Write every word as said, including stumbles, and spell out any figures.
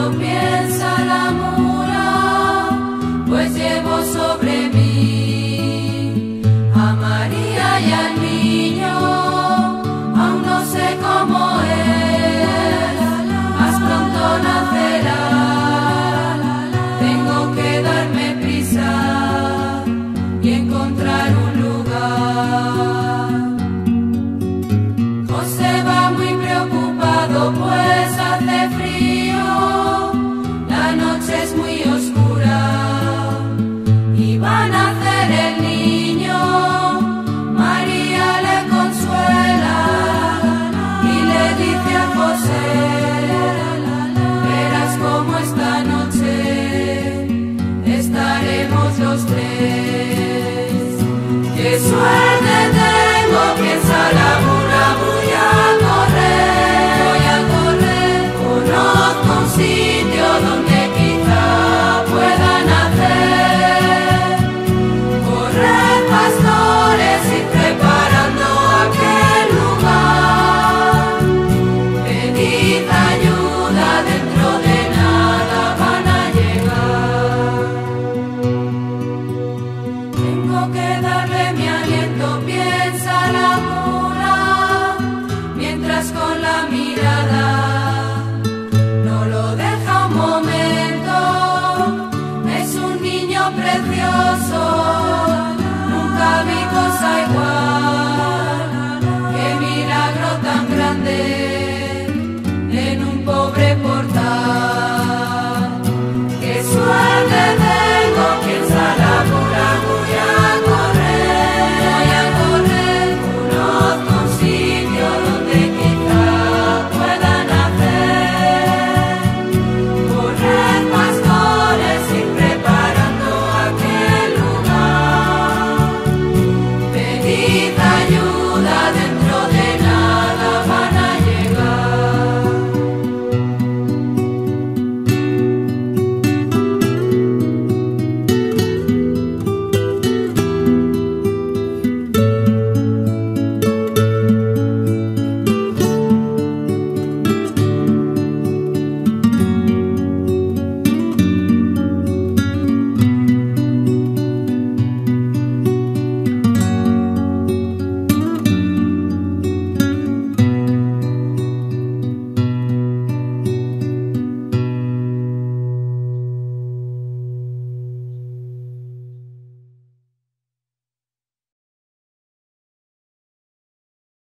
piensa la mula, pues llevo sobre mí a María y al niño. Aún no sé cómo es, más pronto nacerá. Tengo que darme prisa y encontrar un lugar. José va muy preocupado, pues hace frío, la noche es muy oscura y va a nacer el niño. María le consuela y le dice a José: verás cómo esta noche estaremos los tres. ¡Qué suerte tengo!, piensa la mula. Voy a correr, voy a correr. Conozco un sitio donde quizá pueda nacer. Corred, pastores, y preparando aquel lugar. Pedid ayuda, dentro de nada van a llegar. Tengo que darle mi aliento, piensa la mula, mientras con la mirada